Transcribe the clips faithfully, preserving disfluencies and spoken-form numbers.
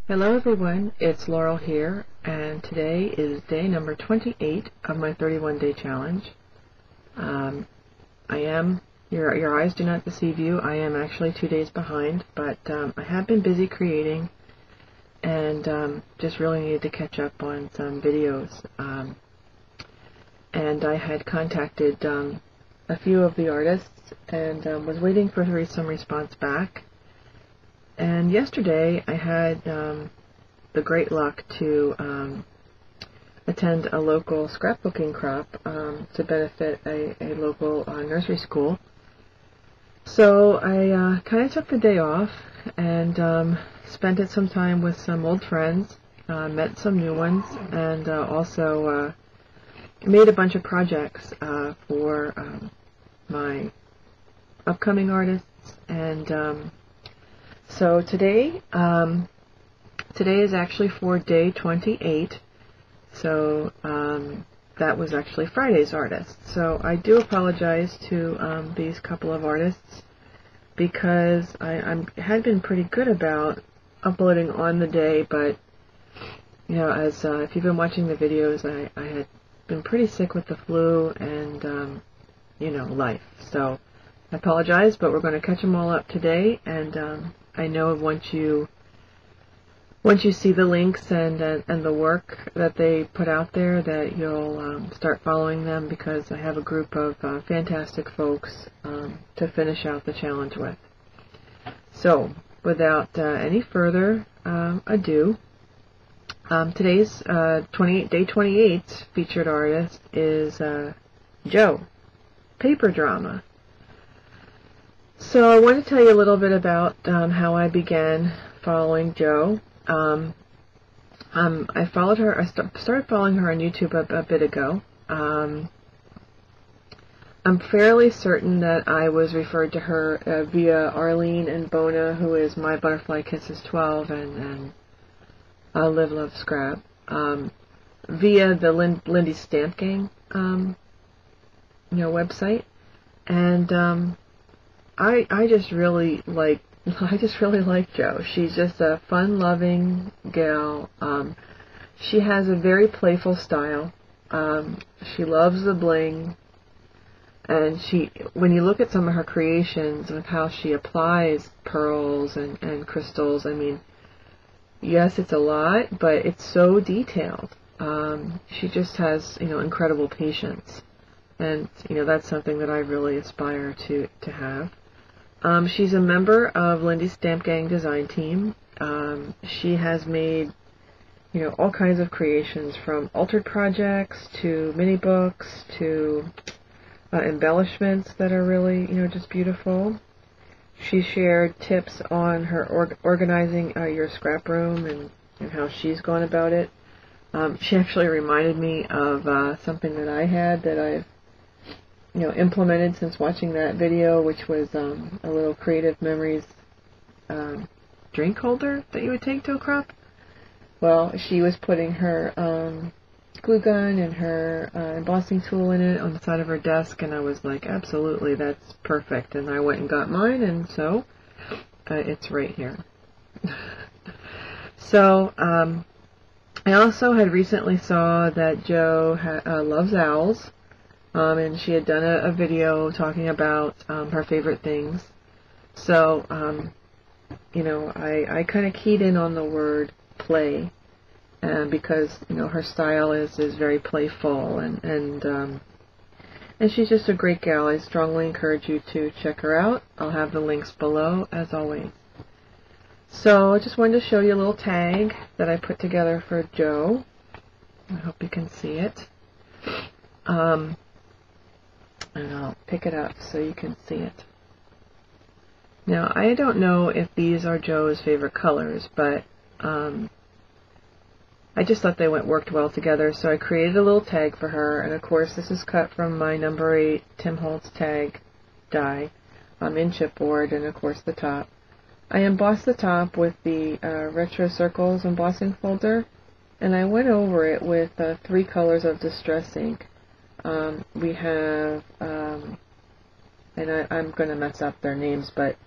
Hello everyone, it's Laurel here, and today is day number twenty-eight of my thirty-one day challenge. Um, I am, your, your eyes do not deceive you, I am actually two days behind, but um, I have been busy creating and um, just really needed to catch up on some videos. Um, and I had contacted um, a few of the artists and um, was waiting for some response back. And yesterday I had um, the great luck to um, attend a local scrapbooking crop um, to benefit a, a local uh, nursery school. So I uh, kind of took the day off and um, spent it some time with some old friends, uh, met some new ones, and uh, also uh, made a bunch of projects uh, for um, my upcoming artists. And um, So today, um, today is actually for day twenty-eight, so um, that was actually Friday's artist. So I do apologize to um, these couple of artists because I I'm, had been pretty good about uploading on the day, but you know, as uh, if you've been watching the videos, I, I had been pretty sick with the flu and um, you know, life. So I apologize, but we're going to catch them all up today, and um, I know once you once you see the links and uh, and the work that they put out there that you'll um, start following them, because I have a group of uh, fantastic folks um, to finish out the challenge with. So without uh, any further um, ado, um, today's uh, twenty-eight, day twenty-eight featured artist is uh, Joe, Paper Drama. So I want to tell you a little bit about um, how I began following Joe. Um, um, I followed her. I st started following her on YouTube a, a bit ago. Um, I'm fairly certain that I was referred to her uh, via Arlene and Bona, who is My Butterfly Kisses twelve and, and uh, Live Love Scrap, um, via the Lin Lindy Stamp Gang, um, you know, website, and um, I, I just really like I just really like Jo. She's just a fun-loving gal. Um, she has a very playful style. Um, she loves the bling, and she when you look at some of her creations of how she applies pearls and, and crystals, I mean, yes, it's a lot, but it's so detailed. Um, she just has, you know, incredible patience, and you know, that's something that I really aspire to to have. Um, she's a member of Lindy's Stamp Gang design team. Um, she has made, you know, all kinds of creations, from altered projects to mini books to uh, embellishments that are really, you know, just beautiful. She shared tips on her org organizing uh, your scrap room and, and how she's gone about it. Um, she actually reminded me of uh, something that I had that I've you know, implemented since watching that video, which was um, a little Creative Memories um, drink holder that you would take to a crop. Well, she was putting her um, glue gun and her uh, embossing tool in it on the side of her desk, and I was like, absolutely, that's perfect. And I went and got mine, and so uh, it's right here. So um, I also had recently saw that Jo ha uh, loves owls. Um, and she had done a, a video talking about um, her favorite things. So, um, you know, I, I kind of keyed in on the word play, uh, because, you know, her style is, is very playful, and, and, um, and she's just a great gal. I strongly encourage you to check her out. I'll have the links below, as always. So I just wanted to show you a little tag that I put together for Jo. I hope you can see it. Um, and I'll pick it up so you can see it. Now, I don't know if these are Jo's favorite colors, but um, I just thought they went worked well together, so I created a little tag for her, and of course this is cut from my number eight Tim Holtz tag die um, in chipboard, and of course the top. I embossed the top with the uh, Retro Circles embossing folder, and I went over it with uh, three colors of Distress ink. Um, we have, um, and I, I'm going to mess up their names, but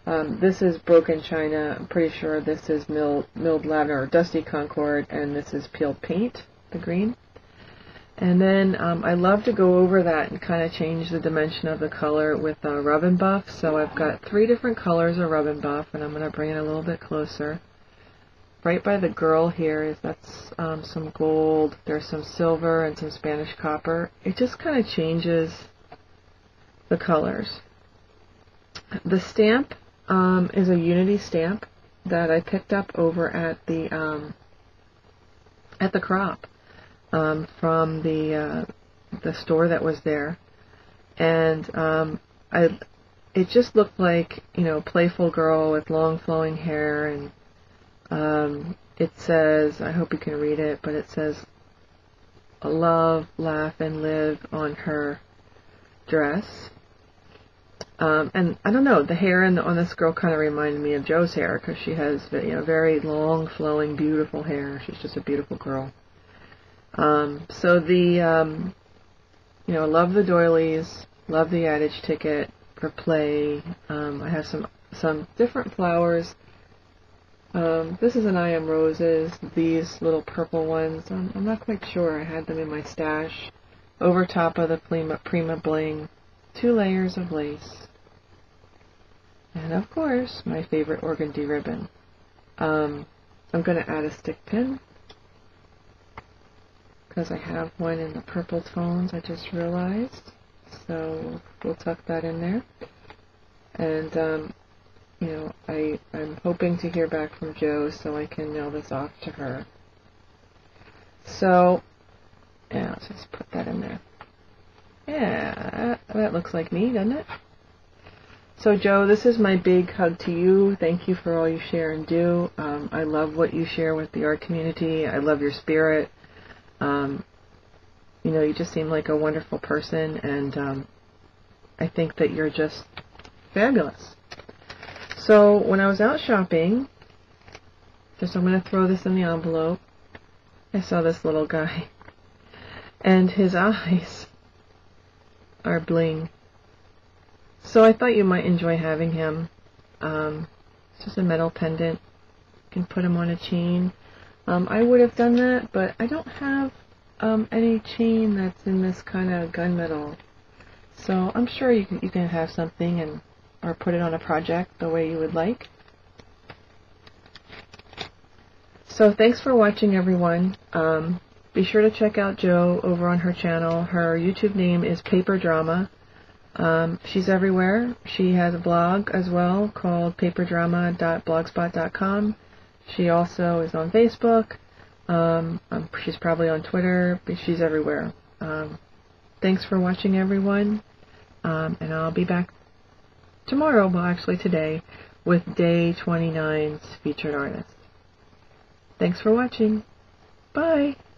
Um, this is Broken China. I'm pretty sure this is milled, milled lavender or Dusty Concord, and this is Peeled Paint, the green. And then um, I love to go over that and kind of change the dimension of the color with uh, Rub and Buff. So I've got three different colors of Rub and Buff, and I'm going to bring it a little bit closer. Right by the girl here is that's um, some gold. There's some silver and some Spanish copper. It just kind of changes the colors. The stamp um, is a Unity stamp that I picked up over at the um, at the Crop um, from the uh, the store that was there, and um, I it just looked like, you know, playful girl with long flowing hair, and um, it says, I hope you can read it, but it says love, laugh, and live on her dress. Um, and I don't know, the hair in the, on this girl kind of reminded me of Joe's hair, because she has, you know, very long, flowing, beautiful hair. She's just a beautiful girl. Um, so the, um, you know, love the doilies, love the adage ticket for play. Um, I have some some different flowers. Um, this is an I Am Roses. These little purple ones, I'm, I'm not quite sure. I had them in my stash. Over top of the Prima, Prima Bling, two layers of lace. And of course, my favorite organdy ribbon. Um, I'm going to add a stick pin, because I have one in the purple tones, I just realized. So we'll tuck that in there. And, um, you know, I, I'm hoping to hear back from Jo so I can mail this off to her. So, yeah, let's just put that in there. Yeah, that looks like me, doesn't it? So, Jo, this is my big hug to you. Thank you for all you share and do. Um, I love what you share with the art community. I love your spirit. Um, you know, you just seem like a wonderful person, and um, I think that you're just fabulous. So, when I was out shopping, just I'm going to throw this in the envelope, I saw this little guy, and his eyes are bling. So I thought you might enjoy having him. Um, it's just a metal pendant. You can put him on a chain. Um, I would have done that, but I don't have um, any chain that's in this kind of gunmetal. So I'm sure you can, you can have something and or put it on a project the way you would like. So thanks for watching, everyone. Um, be sure to check out Jo over on her channel. Her YouTube name is Paper Drama. Um, she's everywhere. She has a blog as well called paper drama dot blogspot dot com. She also is on Facebook. Um, um, she's probably on Twitter, but she's everywhere. Um, thanks for watching, everyone. Um, and I'll be back tomorrow, well actually today, with Day twenty-nine's featured artist. Thanks for watching. Bye.